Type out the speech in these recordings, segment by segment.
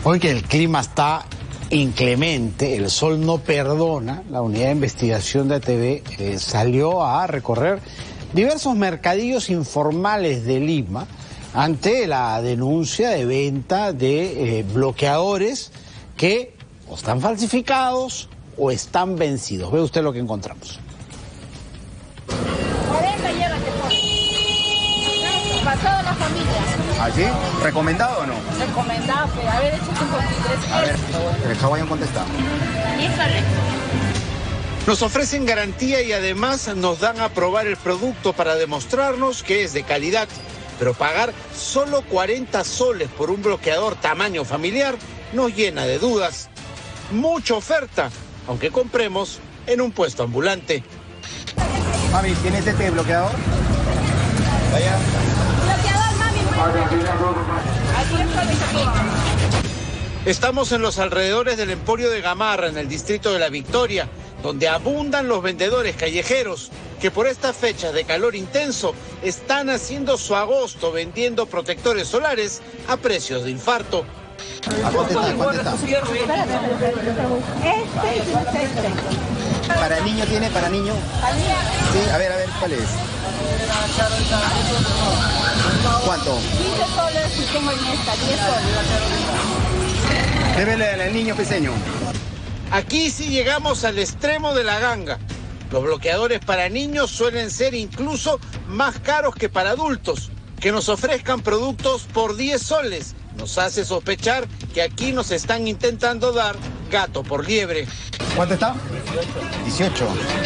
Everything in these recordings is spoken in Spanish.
Hoy que el clima está inclemente, el sol no perdona, la unidad de investigación de ATV salió a recorrer diversos mercadillos informales de Lima ante la denuncia de venta de bloqueadores que o están falsificados o están vencidos. Ve usted lo que encontramos. 40 llévate, por para toda la familia. ¿Allí? ¿Recomendado o no? Recomendado, pero a ver, échate un poquito. A ver, el Hawaiian contesta. Híjole. Nos ofrecen garantía y además nos dan a probar el producto para demostrarnos que es de calidad. Pero pagar solo 40 soles por un bloqueador tamaño familiar nos llena de dudas. Mucha oferta, aunque compremos en un puesto ambulante. Mami, ¿tienes este bloqueador? Vaya. Bloqueador, mami, Estamos en los alrededores del Emporio de Gamarra, en el distrito de La Victoria, donde abundan los vendedores callejeros que por estas fechas de calor intenso están haciendo su agosto vendiendo protectores solares a precios de infarto. ¿A cuánto está? ¿Para niño tiene? ¿Para niño? Sí, a ver, ¿cuál es? ¿Cuánto? 15 soles y tengo en esta, 10 soles. Débele al niño pequeño. Aquí sí llegamos al extremo de la ganga. Los bloqueadores para niños suelen ser incluso más caros que para adultos. Que nos ofrezcan productos por 10 soles nos hace sospechar que aquí nos están intentando dar gato por liebre. ¿Cuánto está? 18.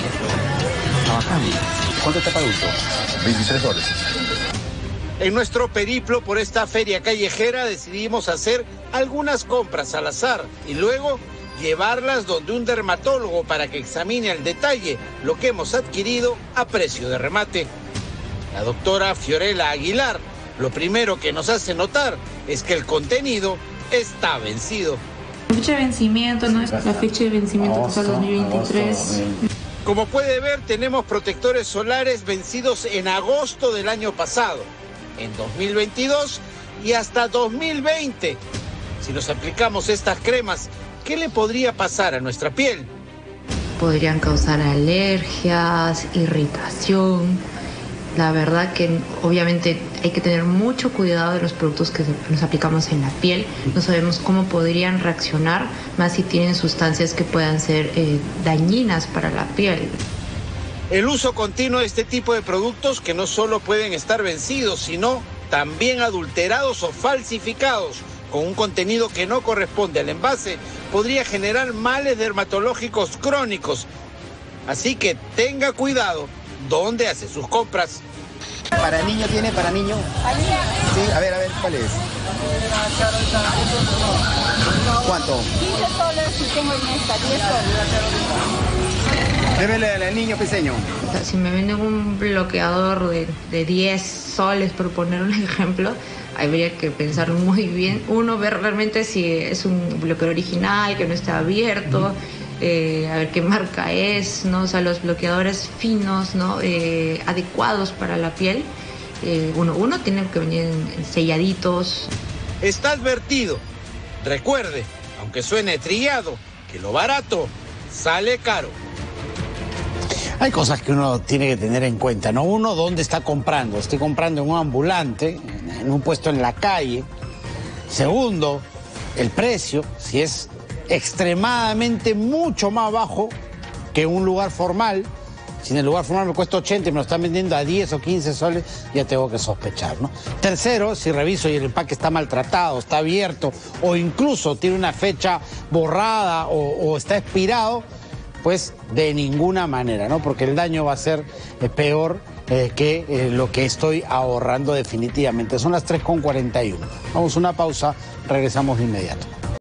¿Cuánto está para adulto? 23 soles. En nuestro periplo por esta feria callejera decidimos hacer algunas compras al azar y luego llevarlas donde un dermatólogo para que examine al detalle lo que hemos adquirido a precio de remate. La doctora Fiorella Aguilar, lo primero que nos hace notar es que el contenido está vencido. La fecha de vencimiento, ¿no? La fecha de vencimiento que es el 2023. Como puede ver, tenemos protectores solares vencidos en agosto del año pasado, en 2022 y hasta 2020. Si nos aplicamos estas cremas, ¿qué le podría pasar a nuestra piel? Podrían causar alergias, irritación. La verdad que obviamente hay que tener mucho cuidado de los productos que nos aplicamos en la piel. No sabemos cómo podrían reaccionar, más si tienen sustancias que puedan ser dañinas para la piel. El uso continuo de este tipo de productos que no solo pueden estar vencidos, sino también adulterados o falsificados con un contenido que no corresponde al envase, podría generar males dermatológicos crónicos. Así que tenga cuidado dónde hace sus compras. ¿Para niño tiene? ¿Para niño? Sí, a ver, ¿cuál es? ¿Cuánto? 15 soles y tengo en esta, 10 soles. Débele al niño pequeño. O sea, si me venden un bloqueador de 10 soles, por poner un ejemplo, habría que pensar muy bien. Uno, ver realmente si es un bloqueador original, que no está abierto, a ver qué marca es, ¿no? O sea, los bloqueadores finos, ¿no? Adecuados para la piel. Uno tiene que venir selladitos. Está advertido. Recuerde, aunque suene trillado, que lo barato sale caro. Hay cosas que uno tiene que tener en cuenta, ¿no? Uno, ¿dónde está comprando? Estoy comprando en un ambulante, en un puesto en la calle. Segundo, el precio, si es extremadamente mucho más bajo que un lugar formal. Si en el lugar formal me cuesta 80 y me lo están vendiendo a 10 o 15 soles, ya tengo que sospechar, ¿no? Tercero, si reviso y el empaque está maltratado, está abierto o incluso tiene una fecha borrada o está expirado, pues de ninguna manera, ¿no? Porque el daño va a ser peor que lo que estoy ahorrando definitivamente. Son las 3:41. Vamos a una pausa, regresamos de inmediato.